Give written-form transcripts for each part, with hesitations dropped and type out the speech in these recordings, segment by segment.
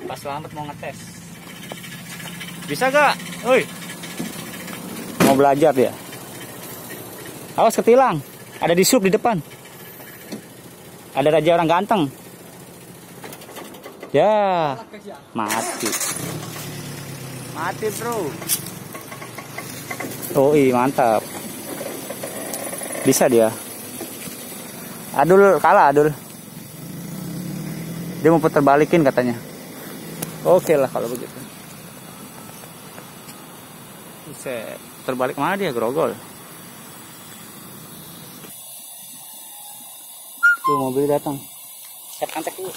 Pas Selamat mau ngetes. Bisa gak? Woi. Mau belajar dia. Awas ketilang. Ada di sub di depan. Ada raja orang ganteng. Ya. Mati. Mati, bro. Oh, mantap. Bisa dia. Adul kalah, Adul. Dia mau putar balikin katanya. Oke lah kalau begitu. Buset, terbalik mana dia, grogol. Tuh mobil datang. Siap kontak dulu.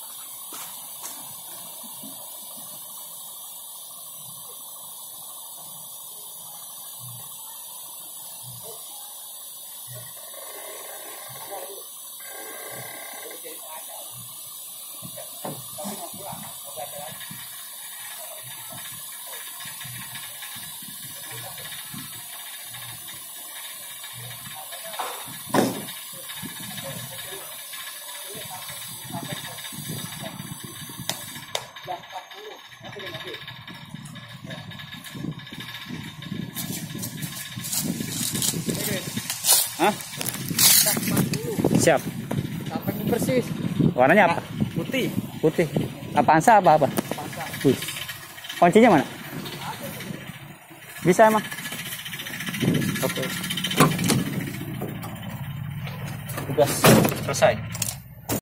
Hah? Siap. Sampai bersih. Warnanya apa? Putih. Putih. Avanza apa? Avanza. Kuncinya mana? Bisa emang? Oke. Tugas selesai.